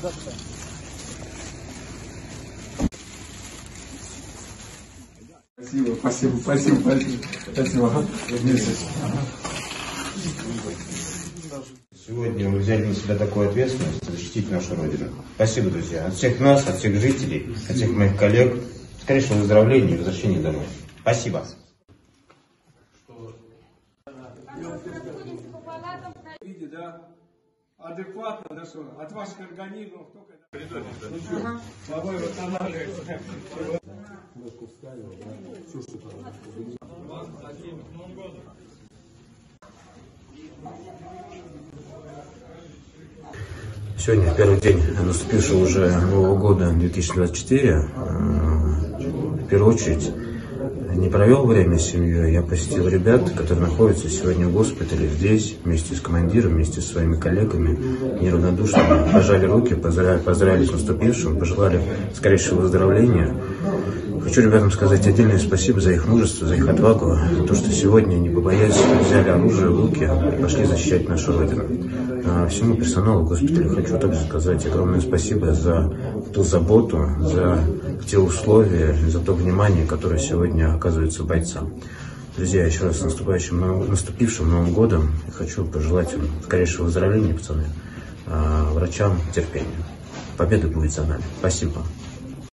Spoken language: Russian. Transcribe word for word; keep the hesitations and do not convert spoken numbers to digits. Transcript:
Спасибо, спасибо, спасибо, спасибо. Спасибо. Сегодня вы взяли на себя такую ответственность защитить нашу Родину. Спасибо, друзья. От всех нас, от всех жителей, от всех моих коллег. Скорейшего выздоровления и возвращения домой. Спасибо. Да? Адекватно, да что? От ваших организмов только... Сегодня, в первый день наступившего уже Нового года две тысячи двадцать четыре, в первую очередь, не провел время с семьей, я посетил ребят, которые находятся сегодня в госпитале здесь, вместе с командиром, вместе с своими коллегами, неравнодушными, пожали руки, поздравили, поздравили с наступившим, пожелали скорейшего выздоровления. Хочу ребятам сказать отдельное спасибо за их мужество, за их отвагу, за то, что сегодня, не побоясь, взяли оружие в руки и пошли защищать нашу Родину. А всему персоналу госпиталя хочу также сказать огромное спасибо за ту заботу, за те условия, за то внимание, которое сегодня оказывается бойцам. Друзья, еще раз с наступающим, наступившим Новым годом хочу пожелать вам скорейшего выздоровления, пацаны, а врачам терпения. Победа будет за нами. Спасибо.